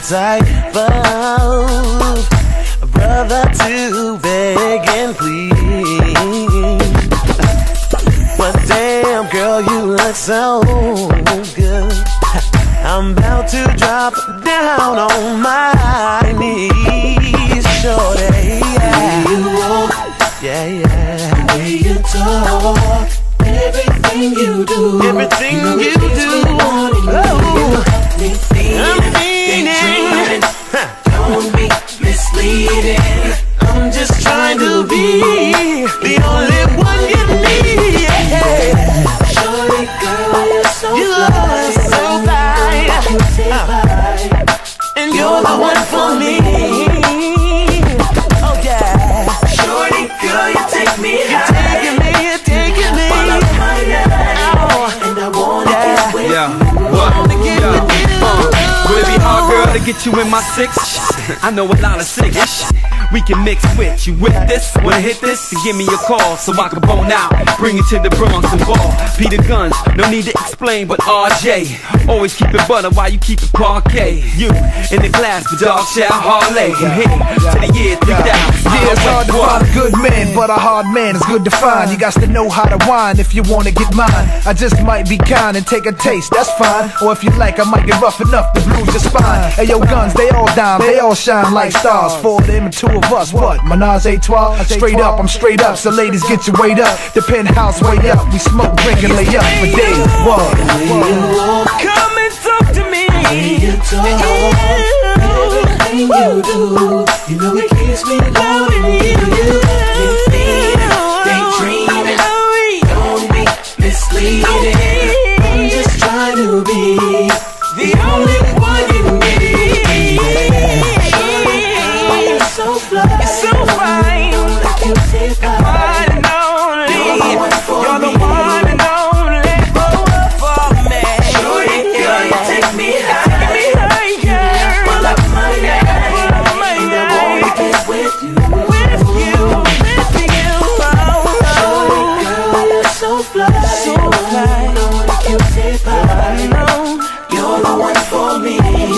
type of brother to beg and plead. But damn, girl, you look so good. I'm about to drop down on my knees, shorty. Yeah. The way you walk, Yeah, yeah. the way you talk, everything you do, Everything you know you it takes do. me wanting you. Oh. Me feeling, I'm feeling. dreaming. Don't be misleading. I'm just trying to be the only one you need. Yeah. shorty girl, you're so You fly, are so fly. And you're the one for me. Oh yeah. shorty girl, you take me high. You're taking me. All of my night, Oh. and I wanna get with Yeah, you. what? Wanna get Yeah. with you. Would it be hard, girl, to get you in my six? I know a lot of six. We can mix with you with this. Wanna hit this? Give me a call so I can bone out. Bring it to the Bronx and ball. Peter Guns, no need to explain, but RJ. Always keep it butter while you keep it parquet. You in the glass, the dog shall Harley. From here to the year 3000. Yeah, it's hard to find a good man, but a hard man is good to find. You got to know how to whine if you wanna get mine. I just might be kind and take a taste, that's fine. Or if you like, I might get rough enough to bruise your spine. Hey, yo, guns, they all dime, they all shine like stars. Four of them and two of us, what? Menage a trois? Straight up, I'm straight up, so ladies get your weight up. The penthouse way up, we smoke, drink, and lay up for days. What? Come and talk to me. You talk, everything you do, you know it keeps me wanting you. Me feeling, daydreaming. Don't be misleading. I'm just trying to be the only one you need. Shorty girl, you're so fly, You're so fine. like you tip high. One and only. You're the one for You're the me. one and only. For me. Shorty girl, you take me high. Me higher. Pull up my night, Pull up my and I night. wanna get with you. With you. Shorty girl, you're so fly, So fly. like you tip high. No. You're the one for me.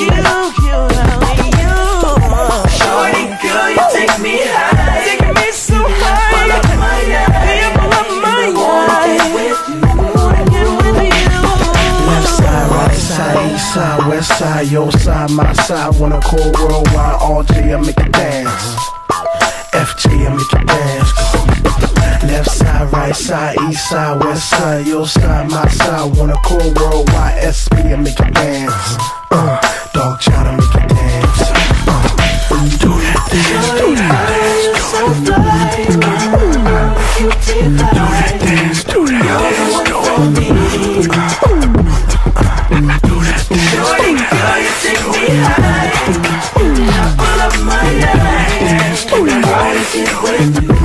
Shorty girl, you take me high. Taking me so Pull high. up my night, Pull up my and I wanna get night. with you. Get with you. Left side, right side, east side, west side, your side, my side. Wanna call worldwide, RJ, I make it dance. FJ, I make it dance. Left side, right side, east side, west side, your side, my side. Wanna call worldwide, SB, I make it dance. Dog child, I make it dance. Do that dance, do that dance. You're so fly, like you tip high. Dance, do that dance, do Shorty girl, you take me high. Pull up my night, and I wanna get with you.